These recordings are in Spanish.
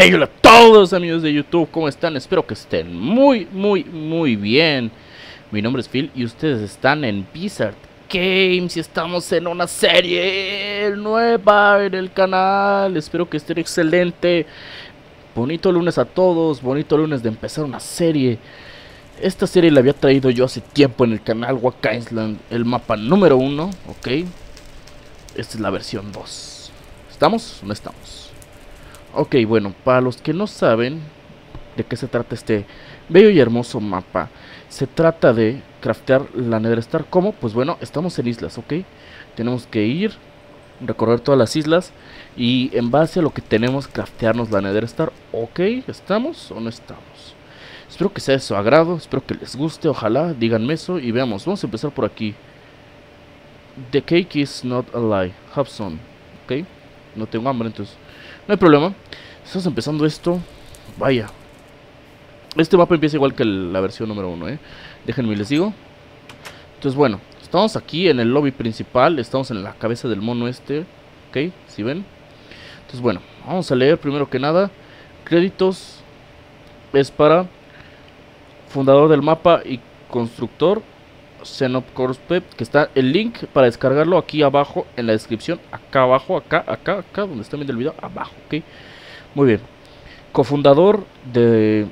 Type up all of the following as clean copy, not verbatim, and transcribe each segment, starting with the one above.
Hey, hola a todos amigos de YouTube, ¿cómo están? Espero que estén muy bien. Mi nombre es Phil y ustedes están en Blizzard Games y estamos en una serie nueva en el canal. Espero que estén excelente. Bonito lunes a todos, bonito lunes de empezar una serie. Esta serie la había traído yo hace tiempo en el canal Waka Island, el mapa número 1, ok. Esta es la versión 2. ¿Estamos o no estamos? Ok, bueno, para los que no saben de qué se trata este bello y hermoso mapa, se trata de craftear la Nether Star. ¿Cómo? Pues bueno, estamos en islas, ok. Tenemos que ir, recorrer todas las islas y en base a lo que tenemos, craftearnos la Nether Star. Ok, ¿estamos o no estamos? Espero que sea de su agrado, espero que les guste, ojalá, díganme eso y veamos. Vamos a empezar por aquí. The cake is not a lie, have some, ok. No tengo hambre, entonces no hay problema. Estamos empezando esto. Vaya, este mapa empieza igual que la versión número 1, déjenme les digo. Entonces bueno, estamos aquí en el lobby principal. Estamos en la cabeza del mono este, ok, si ven. Entonces bueno, vamos a leer primero que nada. Créditos es para fundador del mapa y constructor Xenopcorpep, que está el link para descargarlo aquí abajo en la descripción, acá abajo, acá, donde está viendo el video, abajo, ok. Muy bien. Cofundador de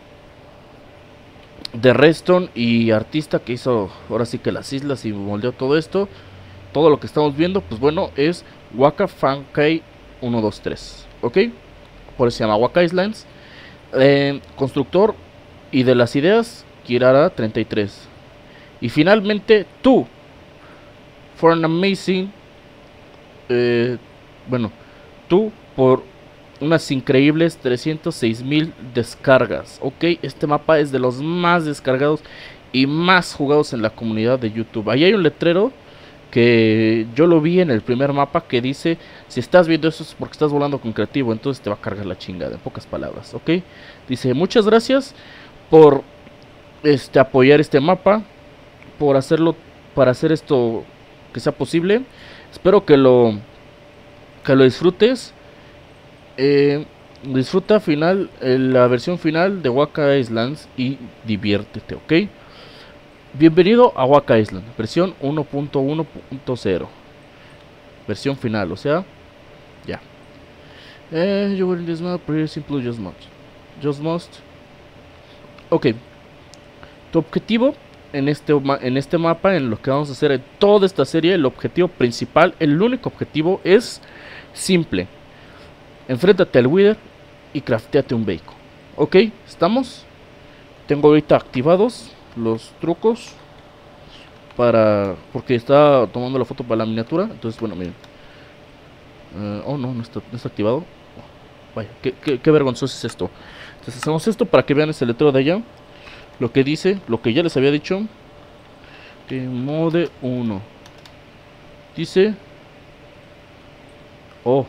Redstone y artista que hizo ahora sí que las islas y moldeó todo esto. Todo lo que estamos viendo, pues bueno, es Waka Fankei 123, ok. Por eso se llama Waka Islands. Constructor y de las ideas, Kirara 33. Y finalmente tú, for an amazing, bueno, tú por unas increíbles 306,000 descargas. Ok, este mapa es de los más descargados y más jugados en la comunidad de YouTube. Ahí hay un letrero que yo lo vi en el primer mapa que dice: si estás viendo eso es porque estás volando con creativo, entonces te va a cargar la chingada, en pocas palabras, ok. Dice: muchas gracias por apoyar este mapa, por hacerlo, para hacer esto que sea posible. Espero que lo disfrutes. Disfruta la versión final de Waka Islands y diviértete, ok. Bienvenido a Waka Island, versión 1.1.0, versión final, o sea, ya. You will in this map, pretty simple, just must. Ok. Tu objetivo en este mapa, en lo que vamos a hacer en toda esta serie, el objetivo principal, el único objetivo es simple: enfréntate al Wither y crafteate un bacon. Ok, ¿estamos? Tengo ahorita activados los trucos porque está tomando la foto para la miniatura. Entonces bueno, miren. Oh no, no está activado. Oh, vaya, qué vergonzoso es esto. Entonces hacemos esto para que vean ese letrero de allá. Lo que dice, lo que ya les había dicho, mode 1. Dice: oh,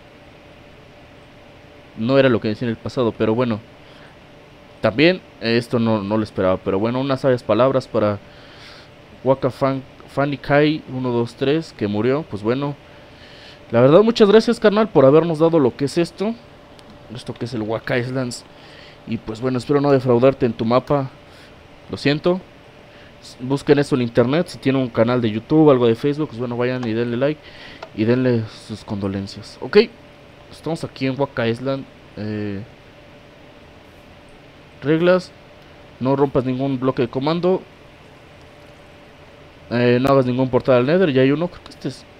no era lo que decía en el pasado, pero bueno. También esto no lo esperaba, pero bueno, unas sabias palabras para Waka Fankei 123 que murió. Pues bueno, la verdad muchas gracias, carnal, por habernos dado lo que es esto que es el Waka Islands. Y pues bueno, espero no defraudarte en tu mapa. Lo siento. Busquen eso en internet. Si tienen un canal de YouTube, algo de Facebook, pues bueno, vayan y denle like y denle sus condolencias. Ok, estamos aquí en Waka Island. Reglas: no rompas ningún bloque de comando. No hagas ningún portal al Nether. Ya hay uno, creo que este es.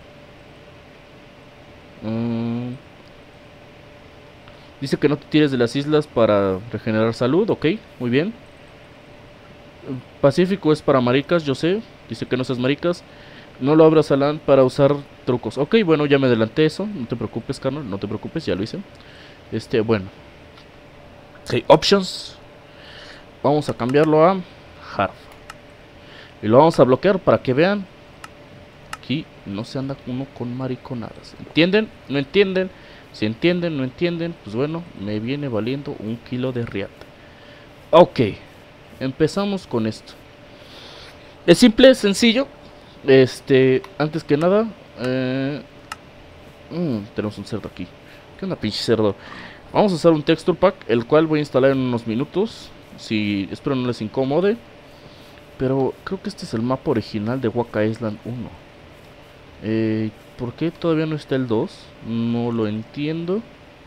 Dice que no te tires de las islas para regenerar salud. Ok, muy bien. Pacífico es para maricas, yo sé. Dice que no seas maricas. No lo abras a LAN para usar trucos. Ok, bueno, ya me adelanté eso. No te preocupes, carnal, no te preocupes, ya lo hice. Bueno. Ok, options. Vamos a cambiarlo a hard. Y lo vamos a bloquear para que vean. Aquí no se anda uno con mariconadas. ¿Entienden? ¿No entienden? Si entienden, no entienden, pues bueno, me viene valiendo un kilo de riata. Ok, empezamos con esto. Es simple, es sencillo. Antes que nada, tenemos un cerdo aquí. ¿Qué onda, pinche cerdo? Vamos a usar un texture pack, el cual voy a instalar en unos minutos. Si espero no les incomode. Pero creo que este es el mapa original de Waka Island 1. ¿Por qué todavía no está el 2? No lo entiendo.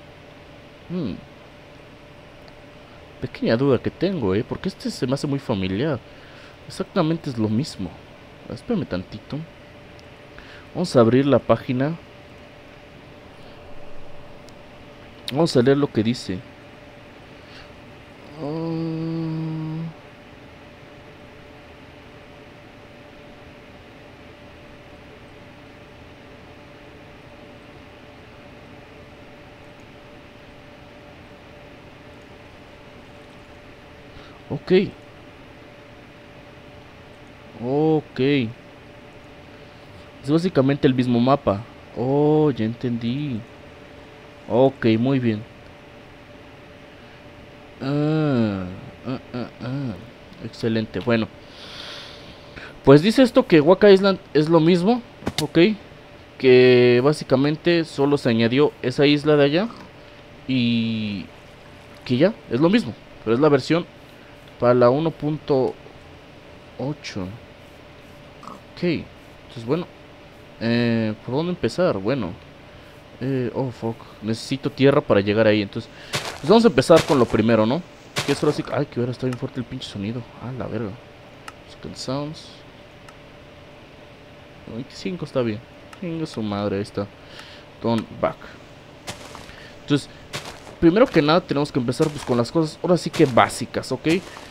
Pequeña duda que tengo, porque este se me hace muy familiar. Exactamente es lo mismo. Espérame tantito. Vamos a abrir la página. Vamos a leer lo que dice. Ok. Ok. Es básicamente el mismo mapa. Oh, ya entendí. Ok, muy bien. Excelente, bueno. Pues dice esto que Waka Island es lo mismo. Ok. Que básicamente solo se añadió esa isla de allá. Y que ya, es lo mismo. Pero es la versión para la 1.8. Ok. Entonces bueno. ¿Por dónde empezar? Bueno. Oh, fuck. Necesito tierra para llegar ahí. Entonces, pues vamos a empezar con lo primero, ¿no? Que es ahora sí. Ay, que ahora está bien fuerte el pinche sonido. Ah, la verga. Second sounds. 25 está bien. Venga su madre, ahí está. Turn back. Entonces, primero que nada tenemos que empezar pues con las cosas ahora sí que básicas, ¿ok?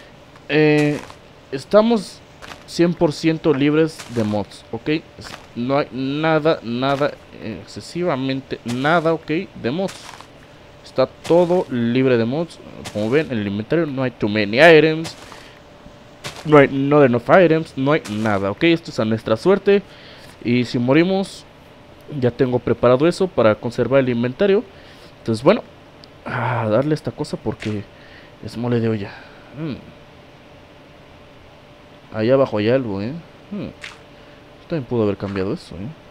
Estamos 100% libres de mods, ¿ok? No hay nada, excesivamente nada, ¿ok? De mods. Está todo libre de mods. Como ven, en el inventario no hay too many items. No hay not enough items. No hay nada, ¿ok? Esto es a nuestra suerte. Y si morimos, ya tengo preparado eso para conservar el inventario. Entonces, bueno, a darle esta cosa porque es mole de olla. Allá abajo hay algo, también pudo haber cambiado eso,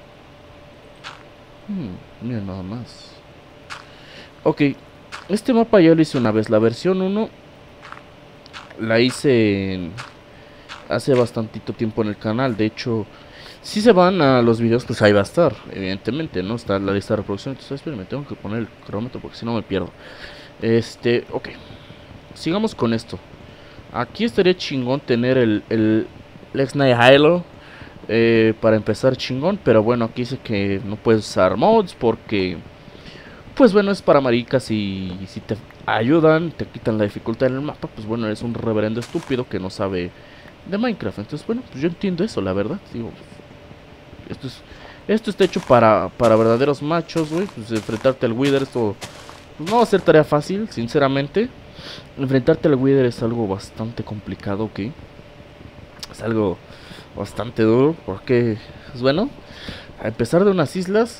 mira nada más. Ok, este mapa ya lo hice una vez. La versión 1 la hice hace bastantito tiempo en el canal. De hecho, si se van a los videos, pues ahí va a estar, evidentemente, ¿no? Está la lista de reproducción. Entonces, espérenme, tengo que poner el cronómetro porque si no me pierdo. Ok. Sigamos con esto. Aquí estaría chingón tener el Lex Night Halo para empezar chingón. Pero bueno, aquí dice que no puedes usar mods porque, pues bueno, es para maricas y si te ayudan, te quitan la dificultad en el mapa, pues bueno, eres un reverendo estúpido que no sabe de Minecraft. Entonces, bueno, pues yo entiendo eso, la verdad. Digo, esto está hecho para verdaderos machos, güey. Pues enfrentarte al Wither, esto pues, no va a ser tarea fácil, sinceramente. Enfrentarte al Wither es algo bastante complicado, ¿ok? Es algo bastante duro, porque, pues bueno, a empezar de unas islas,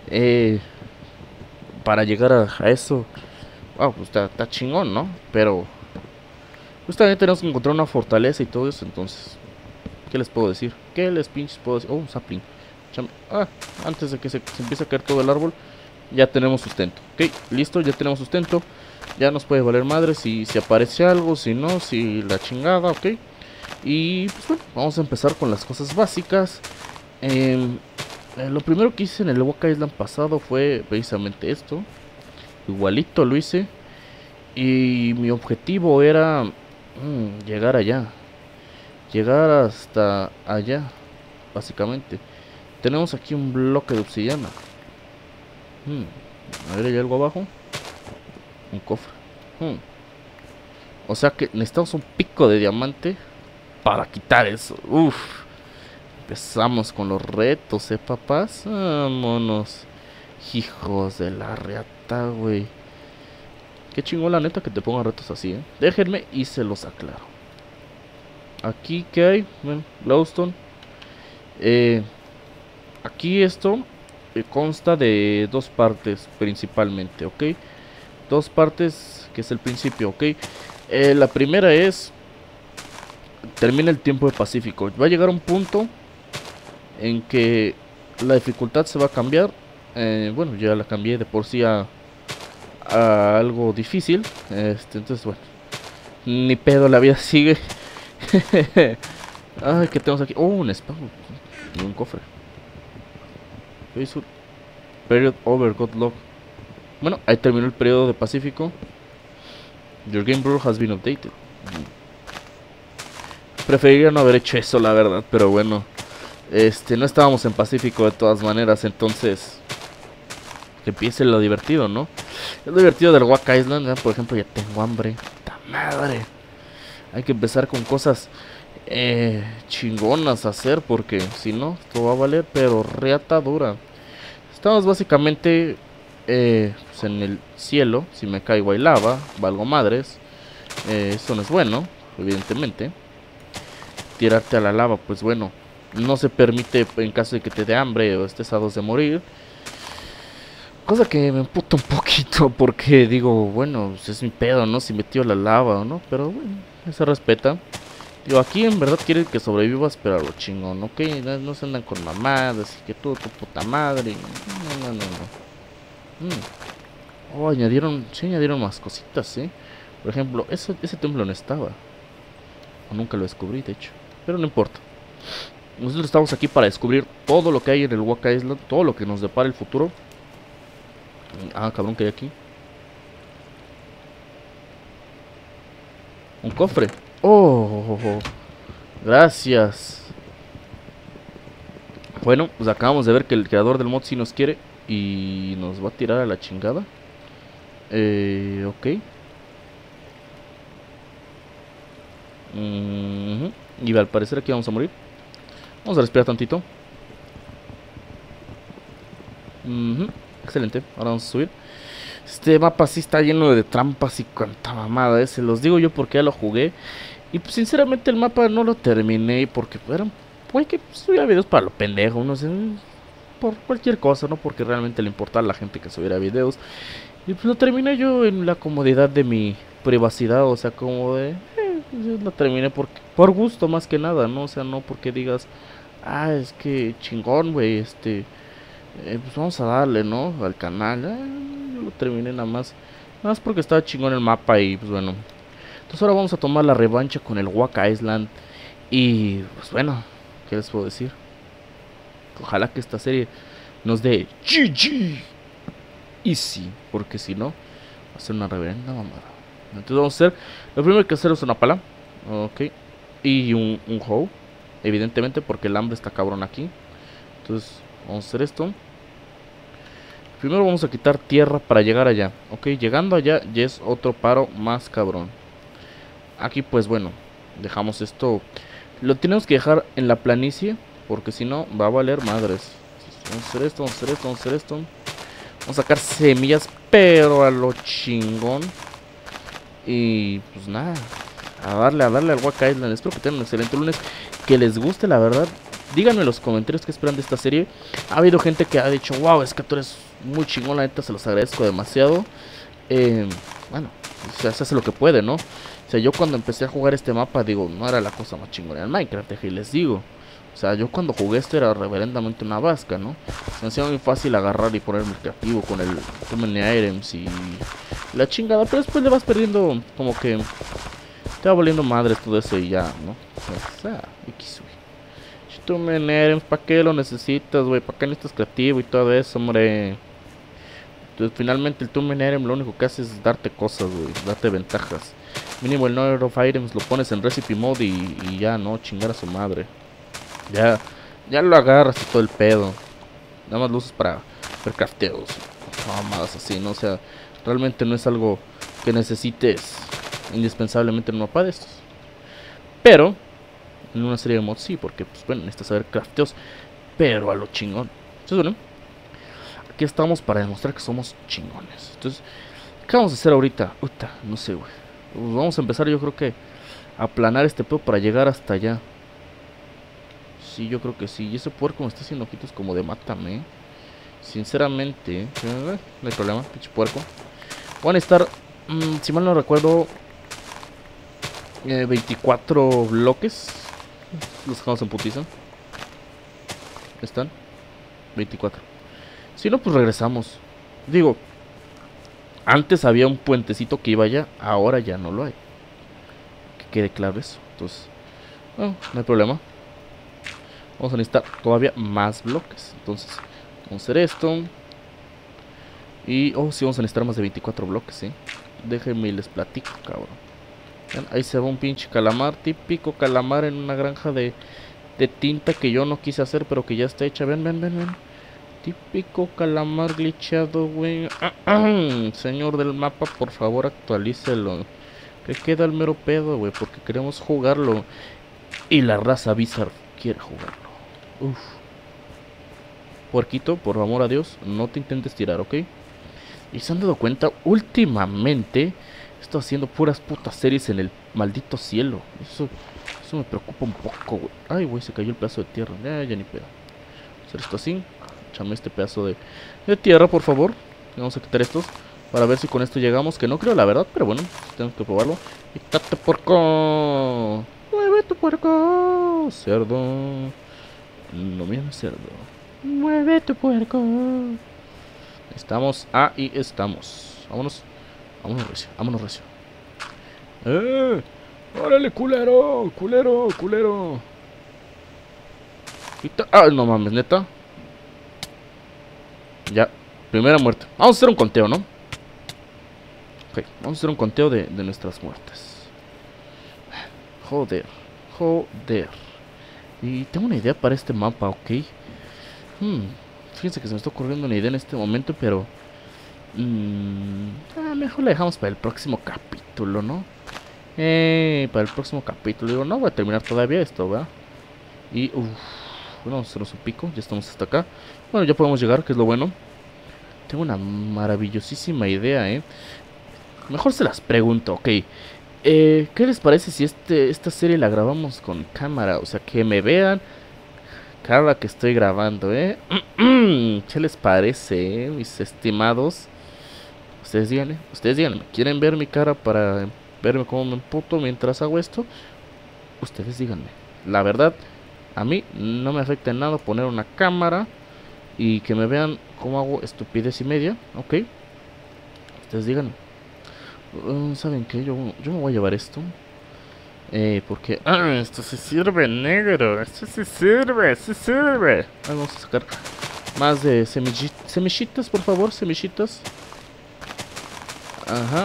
para llegar a eso, pues está chingón, ¿no? Pero, pues también tenemos que encontrar una fortaleza y todo eso, entonces, ¿qué les puedo decir? ¿Qué les pinches puedo decir? Oh, un sapling. Antes de que se empiece a caer todo el árbol, ya tenemos sustento. Ok, listo, ya tenemos sustento. Ya nos puede valer madre si aparece algo, si no, si la chingada, ok. Y pues bueno, vamos a empezar con las cosas básicas. Lo primero que hice en el Waka Island pasado fue precisamente esto. Igualito lo hice. Y mi objetivo era llegar allá. Llegar hasta allá, básicamente. Tenemos aquí un bloque de obsidiana. A ver, ¿hay algo abajo? Un cofre. O sea que necesitamos un pico de diamante para quitar eso. Empezamos con los retos, papás. Vámonos. Hijos de la reata, güey. Qué chingón la neta que te pongan retos así, Déjenme y se los aclaro. Aquí, ¿qué hay? Bueno, glowstone. Aquí esto consta de dos partes principalmente, ¿ok? Dos partes que es el principio, ¿ok? La primera es, termina el tiempo de Pacífico. Va a llegar un punto en que la dificultad se va a cambiar. Bueno, ya la cambié de por sí a a algo difícil. Entonces, bueno, ni pedo, la vida sigue. Ay, ¿qué tenemos aquí? Oh, un spam y un cofre. Period over, got log. Bueno, ahí terminó el periodo de Pacífico. Your game bro has been updated. Preferiría no haber hecho eso, la verdad, pero bueno. No estábamos en Pacífico de todas maneras, entonces que empiece lo divertido, ¿no? Es lo divertido del Wack Island, ¿eh? Por ejemplo, ya tengo hambre. ¡Ta madre! Hay que empezar con cosas chingonas a hacer, porque si no, esto va a valer, pero reata dura. Estamos básicamente pues en el cielo. Si me caigo hay lava, valgo madres. Eso no es bueno, evidentemente. Tirarte a la lava, pues bueno, no se permite en caso de que te dé hambre o estés a dos de morir. Cosa que me emputa un poquito porque digo, bueno, pues es mi pedo, ¿no? Si metió la lava o no, pero bueno, se respeta. Digo, aquí en verdad quieren que sobrevivas, pero a lo chingón, ¿ok? No se andan con mamadas y que tú, tu puta madre. No. Oh, sí añadieron más cositas, ¿eh? Por ejemplo, ese templo no estaba. O nunca lo descubrí, de hecho. Pero no importa. Nosotros estamos aquí para descubrir todo lo que hay en el Wack Island, todo lo que nos depara el futuro. Ah, cabrón, que hay aquí. Un cofre. Oh, gracias. Bueno, pues acabamos de ver que el creador del mod sí nos quiere y nos va a tirar a la chingada. Ok. Y al parecer aquí vamos a morir. Vamos a respirar tantito. Excelente, ahora vamos a subir. Este mapa sí está lleno de trampas y cuanta mamada, se los digo yo porque ya lo jugué. Y pues sinceramente el mapa no lo terminé porque fue que subía videos para lo pendejo, no sé, por cualquier cosa, no porque realmente le importaba a la gente que subiera videos. Y pues lo terminé yo en la comodidad de mi privacidad, o sea, como de... yo lo terminé por gusto más que nada, ¿no? O sea, no porque digas, ah, es que chingón, güey, pues vamos a darle, ¿no? Al canal. Yo lo terminé nada más porque estaba chingón el mapa y pues bueno. Entonces ahora vamos a tomar la revancha con el Wack Island. Y pues bueno, ¿qué les puedo decir? Ojalá que esta serie nos dé GG Easy, porque si no, va a ser una reverenda mamada. Entonces vamos a hacer, lo primero que hay que hacer es una pala. Ok. Y un hoe, evidentemente porque el hambre está cabrón aquí. Entonces vamos a hacer esto. Primero vamos a quitar tierra para llegar allá. Ok, llegando allá ya es otro paro más cabrón. Aquí pues bueno, dejamos esto. Lo tenemos que dejar en la planicie, porque si no va a valer madres. Vamos a hacer esto, vamos a hacer esto, vamos a hacer esto. Vamos a sacar semillas, pero a lo chingón. Y pues nada, a darle al Wack Island. Espero que tengan un excelente lunes, que les guste, la verdad. Díganme en los comentarios qué esperan de esta serie. Ha habido gente que ha dicho, wow, es que tú eres muy chingón, la neta, se los agradezco demasiado. Bueno, o sea, se hace lo que puede, ¿no? O sea, yo cuando empecé a jugar este mapa, digo, no era la cosa más chingona en Minecraft, y les digo. O sea, yo cuando jugué esto era reverendamente una vasca, ¿no? Se me hacía muy fácil agarrar y ponerme creativo con el Too Many Items y la chingada. Pero después le vas perdiendo, como que te va volviendo madre todo eso y ya, ¿no? O sea, X, güey. Too Many Items, ¿para qué lo necesitas, güey? ¿Para qué necesitas creativo y todo eso, hombre? Entonces, finalmente el Too Many Items lo único que hace es darte cosas, güey, darte ventajas. Mínimo el number of items lo pones en recipe mode y ya, ¿no? Chingar a su madre. Ya lo agarras y todo el pedo. Nada más lo usas para ver crafteos, mamadas así, ¿no? O sea, realmente no es algo que necesites indispensablemente en un mapa de estos. Pero en una serie de mods sí, porque pues bueno, necesitas saber crafteos, pero a lo chingón. Entonces bueno, aquí estamos para demostrar que somos chingones. Entonces, ¿qué vamos a hacer ahorita? No sé, güey. Pues vamos a empezar, yo creo que a aplanar este pedo para llegar hasta allá. Sí, yo creo que sí. Y ese puerco me está haciendo ojitos como de mátame. Sinceramente, no hay problema, pinche puerco. Van a estar, si mal no recuerdo, 24 bloques. Los dejamos en putiza. Están 24. Si no, pues regresamos. Digo, Antes había un puentecito que iba allá, ahora ya no lo hay. Que quede claro eso. Entonces, no hay problema. Vamos a necesitar todavía más bloques. Entonces, vamos a hacer esto. Y, sí, vamos a necesitar más de 24 bloques, ¿sí? Déjenme y les platico, cabrón. Vean, ahí se va un pinche calamar, típico calamar en una granja de tinta que yo no quise hacer, pero que ya está hecha. Ven, ven, ven, ven. Típico calamar glitchado, güey. Señor del mapa, por favor, actualícelo. Que queda el mero pedo, güey, porque queremos jugarlo. Y la raza Blizzard quiere jugarlo. Uf. Puerquito, por amor a Dios, no te intentes tirar, ¿ok? Y se han dado cuenta, últimamente estoy haciendo puras putas series en el maldito cielo. Eso me preocupa un poco, güey. Ay, güey, se cayó el pedazo de tierra. Ya ni pedo. Hacer esto así. Échame este pedazo de tierra, por favor. Vamos a quitar estos para ver si con esto llegamos. Que no creo, la verdad, pero bueno, tengo que probarlo. ¡Quítate, puerco! ¡Mueve tu puerco! Cerdo. No me cerdo. ¡Mueve tu puerco! Estamos, ahí estamos. Vámonos. Vámonos recio, vámonos recio. ¡Órale, culero! ¡Culero, culero! No mames, neta. Ya, primera muerte. Vamos a hacer un conteo, ¿no? Ok, vamos a hacer un conteo de nuestras muertes. Joder, joder. Y tengo una idea para este mapa, ¿ok? Fíjense que se me está ocurriendo una idea en este momento, pero... mejor la dejamos para el próximo capítulo, ¿no? Para el próximo capítulo. Digo, no voy a terminar todavía esto, ¿verdad? Y, bueno, vamos a hacernos un pico. Ya estamos hasta acá. Bueno, ya podemos llegar, que es lo bueno. Tengo una maravillosísima idea, Mejor se las pregunto, ok. ¿Qué les parece si esta serie la grabamos con cámara? O sea, que me vean cada que estoy grabando, ¿Qué les parece, mis estimados? Ustedes díganme, ¿quieren ver mi cara para verme cómo me emputo mientras hago esto? Ustedes díganme. La verdad, a mí no me afecta en nada poner una cámara y que me vean cómo hago estupidez y media, ¿ok? Ustedes díganme. ¿Saben qué? Yo me voy a llevar esto. Porque... esto se sirve, negro. Esto se sirve, se sirve. Vamos a sacar más de semillitas, por favor, semillitas. Ajá.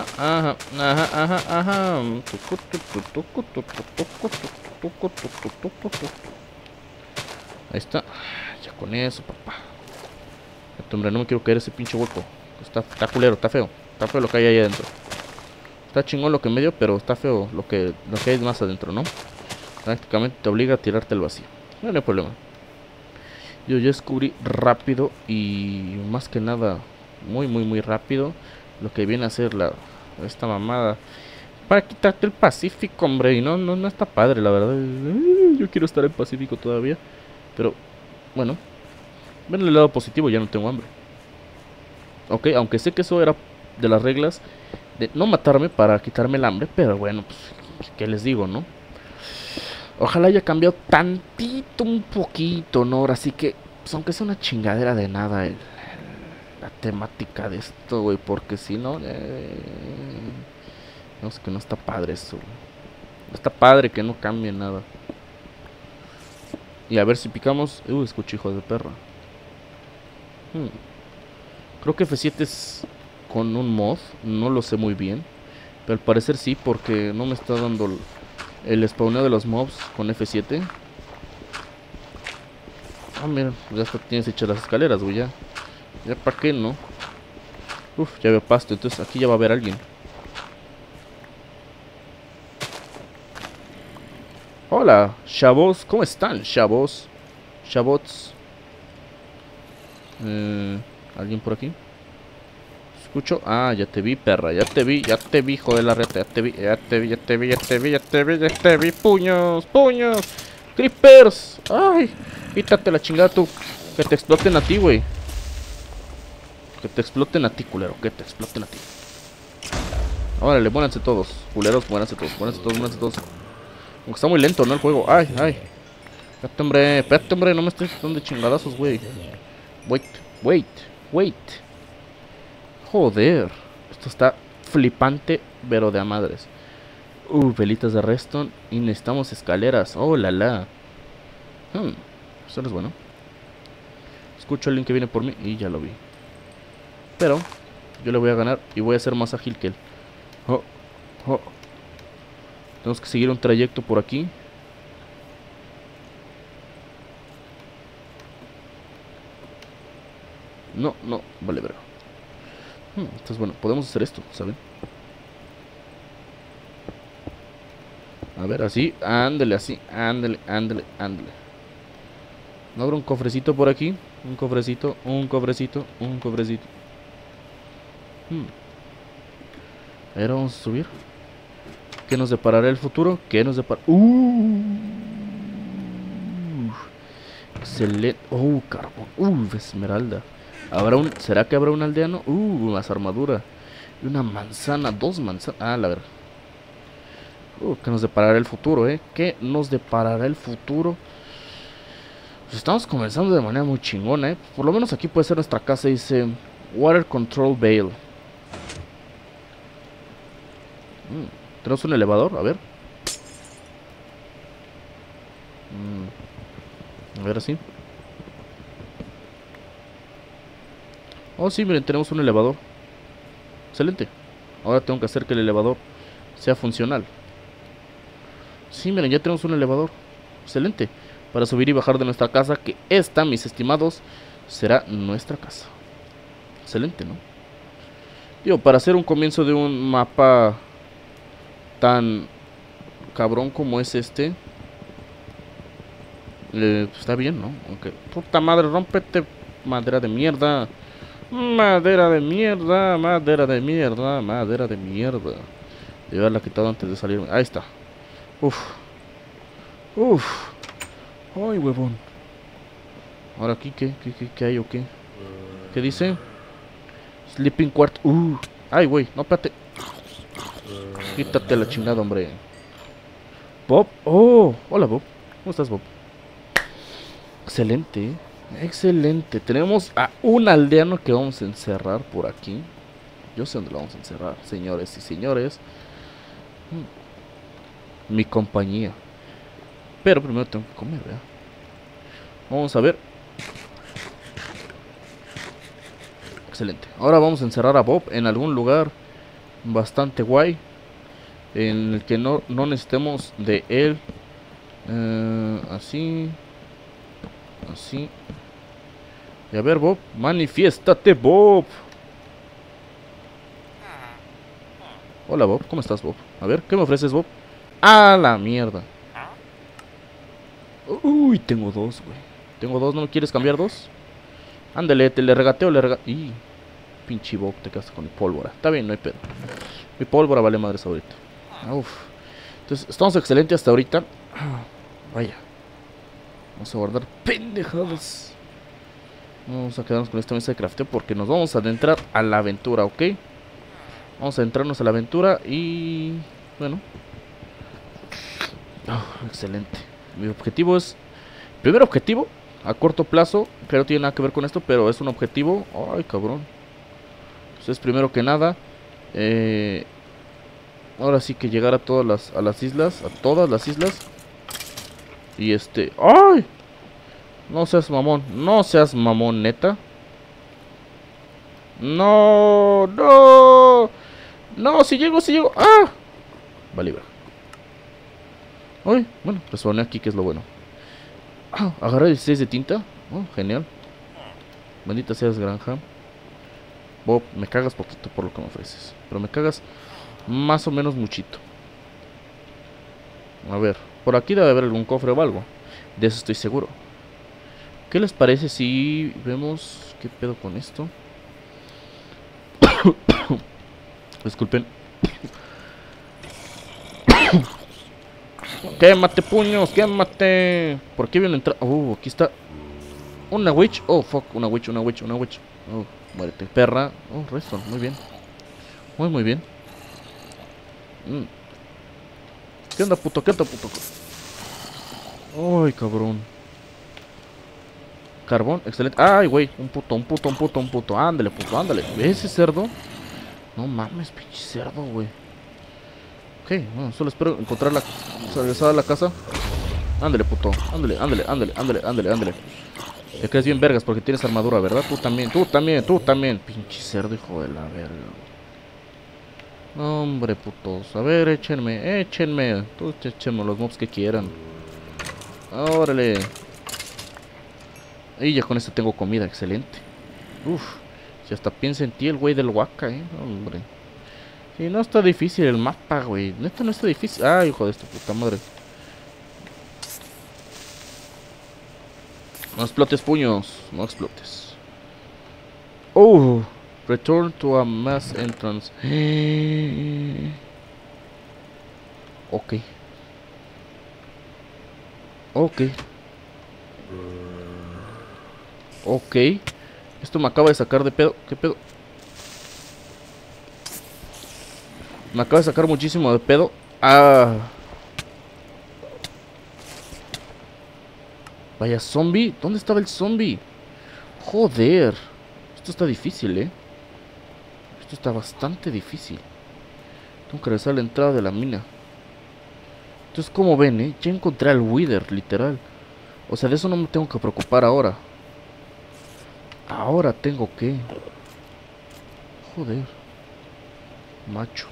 Ahí está. Ya con eso, papá. Hombre, no me quiero caer ese pinche hueco. Está culero, está feo. Está feo lo que hay ahí adentro. Está chingón lo que me dio, pero está feo lo que hay más adentro, ¿no? Prácticamente te obliga a tirarte al vacío. No hay problema. Yo ya descubrí rápido y más que nada muy rápido lo que viene a ser esta mamada para quitarte el Pacífico, hombre. Y no está padre, la verdad. Yo quiero estar en Pacífico todavía. Pero, bueno, ven el lado positivo, ya no tengo hambre. Ok, aunque sé que eso era de las reglas de no matarme para quitarme el hambre, pero bueno, pues, ¿qué les digo, no? Ojalá haya cambiado tantito, un poquito, ¿no? Ahora sí que, pues, aunque sea una chingadera de nada la temática de esto, güey, porque si no, no sé, que no está padre eso. No está padre que no cambie nada. Y a ver si picamos. Escucho, hijo de perra. Creo que F7 es con un mod. No lo sé muy bien, pero al parecer sí, porque no me está dando el spawneo de los mobs con F7. Mira, ya hasta tienes hechas las escaleras, güey, ya para qué, ¿no? Ya veo pasto, entonces aquí ya va a haber alguien. Hola, chavos, ¿cómo están, chavos? Chavots. ¿Alguien por aquí? Escucho. Ya te vi, perra, ya te vi, hijo de la reta, ya te vi, puños, creepers. Ay, quítate la chingada tú. Que te exploten a ti, güey. Que te exploten a ti, culero, que te exploten a ti. Órale, muéranse todos, culeros, muéranse todos. Aunque está muy lento, ¿no? El juego. Ay. Espérate, hombre, no me estés dando de chingadazos, güey. Wait. Joder. Esto está flipante, pero de a madres. Velitas de redstone. Y necesitamos escaleras. Oh, la la. Eso no es bueno. Escucho a alguien que viene por mí y ya lo vi. Pero yo le voy a ganar y voy a ser más ágil que él. Oh, oh. Tenemos que seguir un trayecto por aquí. No, no, vale, verga. Entonces, bueno, podemos hacer esto, ¿saben? A ver, así, ándale, así, ándale, ándale, ándale. ¿No habrá un cofrecito por aquí? Un cofrecito, un cofrecito, un cofrecito. A ver, vamos a subir. ¿Qué nos deparará el futuro? ¿Qué nos deparará? Excelente. Carbón. Esmeralda. ¿Será que habrá un aldeano? Más armadura. Y una manzana, 2 manzanas. Ah, la verdad. ¿Qué nos deparará el futuro, ¿Qué nos deparará el futuro? Pues estamos comenzando de manera muy chingona, Por lo menos aquí puede ser nuestra casa. Dice Water Control Bale. Tenemos un elevador, a ver. A ver así. Oh, sí, miren, tenemos un elevador. Excelente. Ahora tengo que hacer que el elevador sea funcional. Sí, miren, ya tenemos un elevador. Excelente. Para subir y bajar de nuestra casa, que esta, mis estimados, será nuestra casa. Excelente, ¿no? Digo, para hacer un comienzo de un mapa tan cabrón como es este, está bien, ¿no? Aunque, puta madre, rómpete, madera de mierda. Madera de mierda, madera de mierda, madera de mierda. Debe haberla quitado antes de salirme. Ahí está. Uf. Ay, huevón. Ahora aquí, ¿qué hay o qué? ¿Qué dice? Sleeping Quart. Ay, güey, no, espérate. Quítate la chingada, hombre. Bob. Oh, hola, Bob. ¿Cómo estás, Bob? Excelente. Excelente. Tenemos a un aldeano que vamos a encerrar por aquí. Yo sé dónde lo vamos a encerrar, señores y señores. Mi compañía. Pero primero tengo que comer, ¿verdad? Vamos a ver. Excelente. Ahora vamos a encerrar a Bob en algún lugar bastante guay, en el que no necesitemos de él. Así. Así. Y a ver, Bob, manifiéstate, Bob. Hola, Bob, ¿cómo estás, Bob? A ver, ¿qué me ofreces, Bob? ¡Ah, la mierda! Uy, tengo 2, güey. Tengo 2, ¿no me quieres cambiar 2? Ándale, te le regateo, ¡Y! Pinche Bob, te quedaste con mi pólvora. Está bien, no hay pedo. Mi pólvora vale madres ahorita. Uf. Entonces, estamos excelentes hasta ahorita. Vaya. Vamos a guardar pendejadas. Vamos a quedarnos con esta mesa de crafteo porque nos vamos a adentrar a la aventura, ¿ok? Vamos a adentrarnos a la aventura y... bueno. Excelente. Mi objetivo es... primer objetivo, a corto plazo, que no tiene nada que ver con esto, pero es un objetivo... ay, cabrón. Entonces, primero que nada... ahora sí que llegar a todas las islas. A todas las islas. Y ¡ay! No seas mamón. No seas mamón, neta. No, no. No, si llego, si llego. ¡Ah! Vale, va. Ay, bueno, resoné aquí, que es lo bueno. Agarré 16 de tinta. Oh, genial. Bendita seas, granja. Bob, me cagas poquito por lo que me ofreces. Pero me cagas más o menos muchito. A ver, por aquí debe haber algún cofre o algo. De eso estoy seguro. ¿Qué les parece si vemos qué pedo con esto? Disculpen. Quémate, puños, quémate. ¿Por aquí viene a entrar? Aquí está una witch. Oh, fuck, una witch. Oh, muérete, perra. Oh, redstone, muy bien. Muy bien. ¿Qué onda, puto? Ay, cabrón. Carbón, excelente. Ay, güey, un puto. Ándale, puto, ándale. ¿Ves ese cerdo? No mames, pinche cerdo, güey. Ok, bueno, solo espero encontrar la regresada a la casa. Ándale, puto. Ándale, ándale, ándale, ándale, ándale, ándale. Te crees bien vergas porque tienes armadura, ¿verdad? Tú también, tú también, tú también. Pinche cerdo, hijo de la verga. No, hombre, putos. A ver, échenme, échenme. Tú échenme los mobs que quieran. Órale. Y ya con esto tengo comida, excelente. Uf, si hasta piensa en ti el güey del Waka, hombre. Sí, no está difícil el mapa, güey. Neta no está difícil. Ay, hijo de esta puta madre. No explotes puños, no explotes. Oh, return to a mass entrance. Ok. Ok. Ok. Esto me acaba de sacar de pedo. ¿Qué pedo? Me acaba de sacar muchísimo de pedo. Ah. Vaya zombie. ¿Dónde estaba el zombie? Joder. Esto está difícil, Esto está bastante difícil. Tengo que regresar a la entrada de la mina. Entonces, como ven, ya encontré al Wither, literal. O sea, de eso no me tengo que preocupar ahora. Ahora tengo que... Joder. Macho.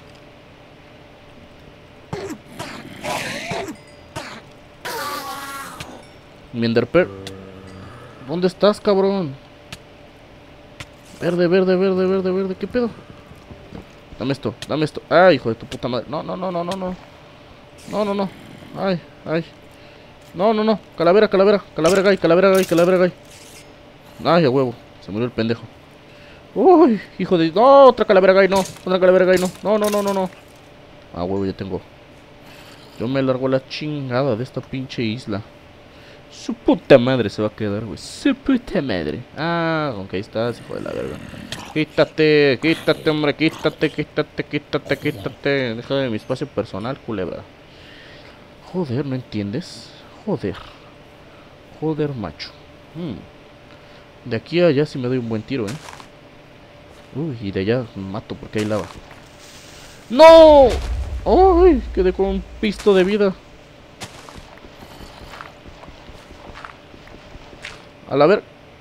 Mienderper. ¿Dónde estás, cabrón? Verde, verde, verde, verde, verde. ¿Qué pedo? Dame esto, dame esto. Ay, hijo de tu puta madre. No, no, no, no, no, no. No, no, no. Ay, ay. No, no, no. Calavera, calavera. Calavera gay, calavera gay, calavera gay. Ay, a huevo. Se murió el pendejo. Uy, hijo de... No, otra calavera gay, no. Otra calavera gay, no. No, no, no, no, no. Ah, huevo, ya tengo. Yo me largo la chingada de esta pinche isla. Su puta madre se va a quedar, güey. Su puta madre. Ah, ok, estás, hijo de la verga. Quítate, quítate, hombre, quítate, quítate, quítate, quítate. Déjame mi espacio personal, culebra. Joder, ¿no entiendes? Joder. Joder, macho. De aquí a allá sí me doy un buen tiro, Uy, y de allá me mato porque hay lava. ¡No! ¡Ay! Quedé con un pisto de vida. A la ver.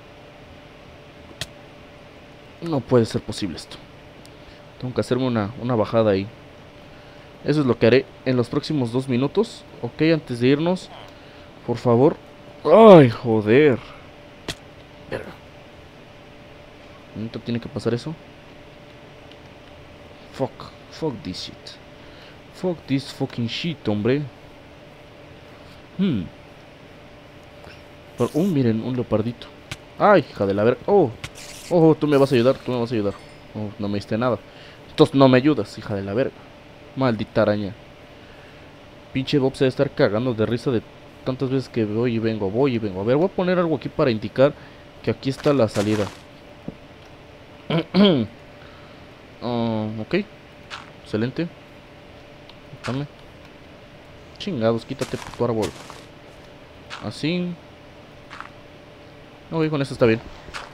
No puede ser posible esto. Tengo que hacerme una bajada ahí. Eso es lo que haré en los próximos 2 minutos. Ok, antes de irnos, por favor. Ay, joder. Verga. ¿Neta tiene que pasar eso? Fuck this shit. Fuck this fucking shit, hombre. Pero, miren, un leopardito. Ay, hija de la verga. Oh, tú me vas a ayudar, tú me vas a ayudar. Oh, no me diste nada. Entonces no me ayudas, hija de la verga. Maldita araña. Pinche Bob se debe estar cagando de risa de tantas veces que voy y vengo, voy y vengo. A ver, voy a poner algo aquí para indicar que aquí está la salida. Ok. Excelente. Dame. Chingados, quítate tu árbol. Así. Ok, con eso está bien.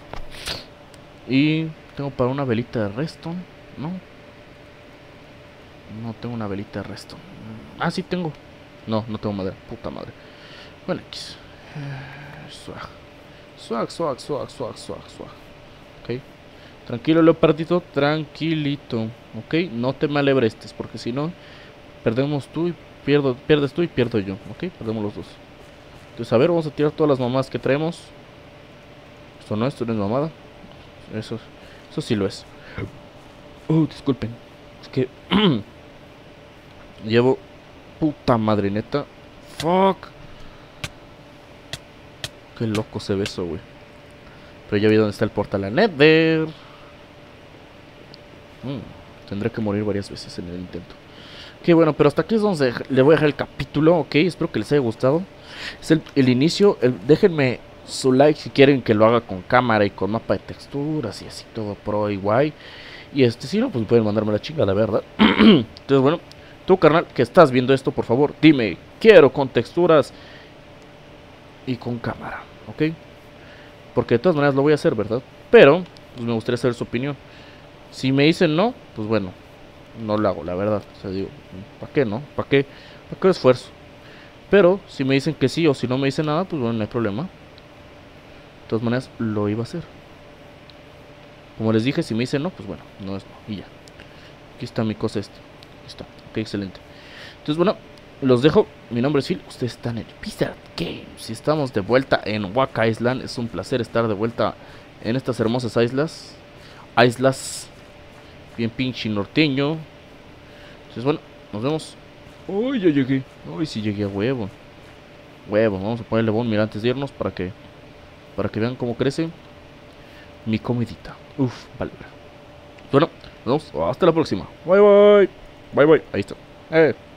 Y tengo para una velita de redstone. No. No tengo una velita de redstone. Ah, sí tengo. No, no tengo madera. Puta madre. Bueno, X. Swag. Swag, swag, swag, swag, swag, swag. Ok. Tranquilo, leopardito. Tranquilito. Ok. No te malebrestes. Porque si no, perdemos tú y pierdes tú y pierdo yo. Ok. Perdemos los dos. Entonces, a ver, vamos a tirar todas las mamadas que traemos. Esto no es mamada. Eso sí lo es. Disculpen. Es que llevo... Puta madre, neta. Fuck. Qué loco se ve eso, güey. Pero ya vi dónde está el portal a Nether. Tendré que morir varias veces en el intento. Ok, bueno, pero hasta aquí es donde le voy a dejar el capítulo. Ok, espero que les haya gustado. Es el inicio. Déjenme su like si quieren que lo haga con cámara y con mapa de texturas y así todo pro y guay. Y si no, pues pueden mandarme la chingada, ¿verdad? Entonces, bueno, tú, carnal, que estás viendo esto, por favor, dime, quiero con texturas y con cámara, ¿ok? Porque de todas maneras lo voy a hacer, ¿verdad? Pero, pues me gustaría saber su opinión. Si me dicen no, pues bueno, no lo hago, la verdad. O sea, digo, ¿para qué no? ¿Para qué esfuerzo? Pero si me dicen que sí o si no me dicen nada, pues bueno, no hay problema. De todas maneras, lo iba a hacer. Como les dije, si me dicen no, pues bueno, no es no. Y ya. Aquí está mi cosa esta. Aquí está. Ok, excelente. Entonces, bueno, los dejo. Mi nombre es Phil. Ustedes están en Blizzard Games. Y estamos de vuelta en Waka Island. Es un placer estar de vuelta en estas hermosas islas. Islas. Bien pinche norteño. Entonces, bueno, nos vemos. Uy, ya llegué. Uy, sí llegué a huevo. Huevo, vamos a ponerle bon, mira, antes de irnos para que vean cómo crece mi comidita. Uf, vale. Bueno, nos vemos. Hasta la próxima. Bye, bye. Bye, bye. Ahí está.